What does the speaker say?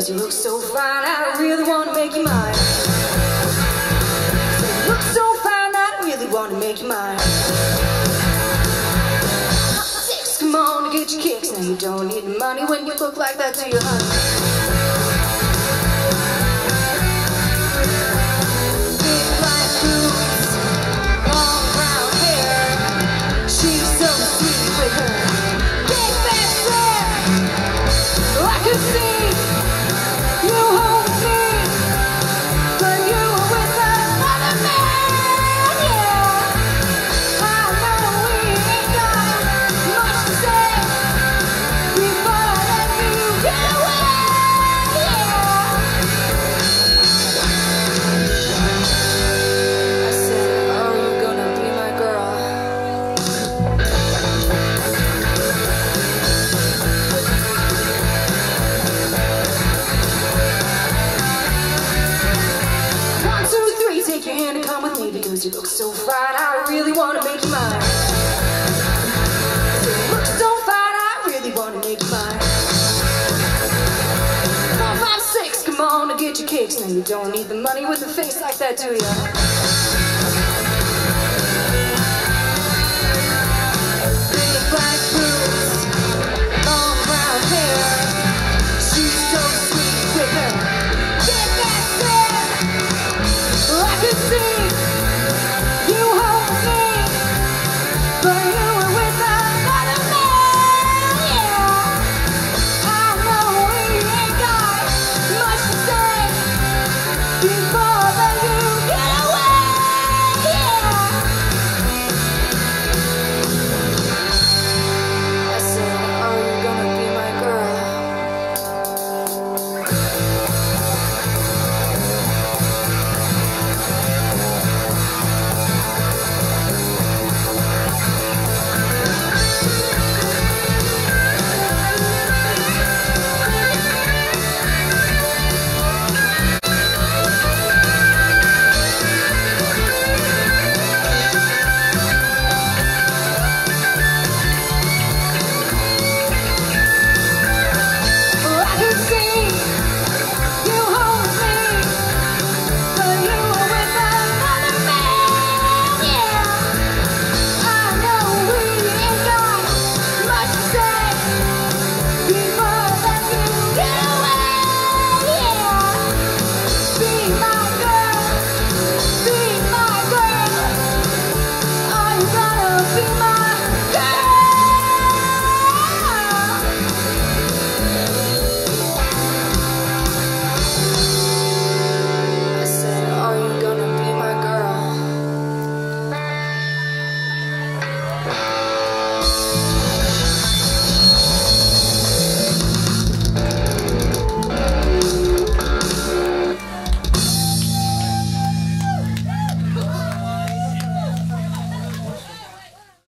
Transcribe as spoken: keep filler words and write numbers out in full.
Cause you look so fine, I really wanna make you mine. You look so fine, I really wanna make you mine. Six, come on to get your kicks. Now you don't need the money when you look like that, do you, honey? Because you look so fine, I really wanna make you mine. You look so fine, I really wanna make you mine. Four, five, six, come on to get your kicks. Now you don't need the money with a face like that, do ya?